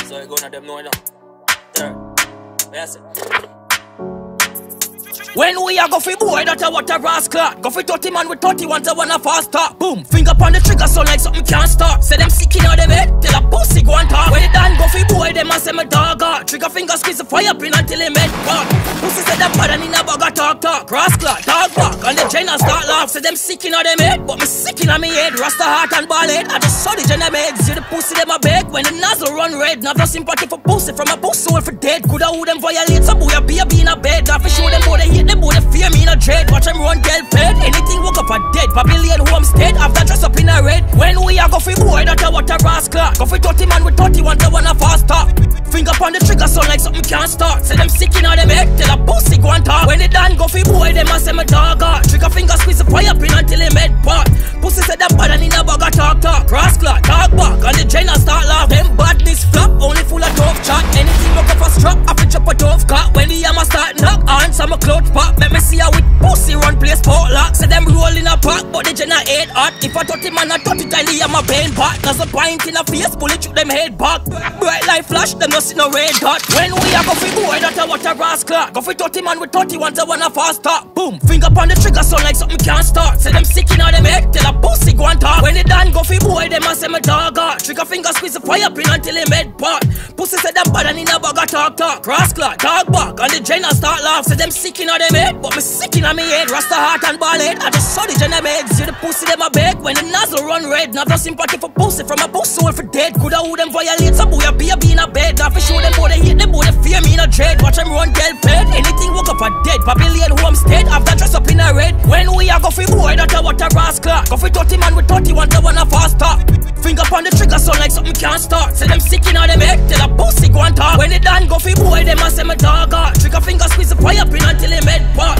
So you gonna them know now. Third. Yes. When we a go fi boy, that a what a rascal. Go fi 30 man with 31 to wanna fast talk. Boom, finger on the trigger so like something can't start. Say them sick in all them head, till a pussy go and talk. When it done go fi boy, them a say me dog out. Trigger finger squeeze the fire pin until him head pop. Pussy say them bad and in a bugger talk. Rascal, dog back, and the general start laugh. Say them sick in all them head, but me sick in a me head. Rasta heart and ball head, I just saw the general head. See the pussy them a beg, when the nozzle run red. Not no sympathy for pussy, from a pussy soul for dead. Coulda who them violate, so boy a be in a bed. Not for show them boy they hate them boy they fear me in a dread. Watch them run girl fed, anything woke up a dead. Babylon homestead, after dress up in a red. When we a go fi boy, that a what a rascal. Go fi 30 man with 31 to wanna fast talk. Finger on the trigger so like something can't start. Say them sick in all them head, till a pussy go and talk. When it done go fi boy, them a say me dog out. Trigger finger squeeze the fire pin until him head pop. Pussy say them bad and in a bugger talk. Rascal, dog back, and the general start laugh. Them badness flop, only full of tough chat. Anything look up a strap, I fi chop a dove cut. When the hammer start knock, hands on my clothes pop. Let me see how with pussy run place potluck. Say them roll in a pot, but the general ain't hot. If I 30 man, I 30 tiny, I'm a pain pot. Cause a pint in a face, bullet shoot them head back. Bright light flash, them no see no red dot. When we a go fi boy, that a what a rascal. Go fi 30 man with 31 to wanna fast talk. Boom, finger on the trigger so like something can't start. Say them sick in all them head, till a pussy go and talk. When it done go fi boy, them a say me dog out. Trigger finger squeeze the fire pin until him head pot. Pussy say them bad and in a bugger talk. Rascal, dog back, and the general start laugh. Say them sick in all them head, but me sick in a me head. Rasta heart and ball head, I just saw the general head. See the pussy them a beg, when the nozzle run red. Not no sympathy for pussy, from a pussy soul for dead. Coulda who them violate, so boy a be in a bed. Not for show them boy they hate them boy they fear me in a dread. Watch them run girl fed, anything woke up a dead. Babylon homestead, after dress up in a red. When we a go fi boy, that a what a rascal. Go fi 30 man with 31 to wanna fast talk. Finger on the trigger so like something can't start. Say them sick in all them head, till a pussy go and talk. When it done go fi boy, them a say me dog out. Trigger finger squeeze the fire pin until him head pop.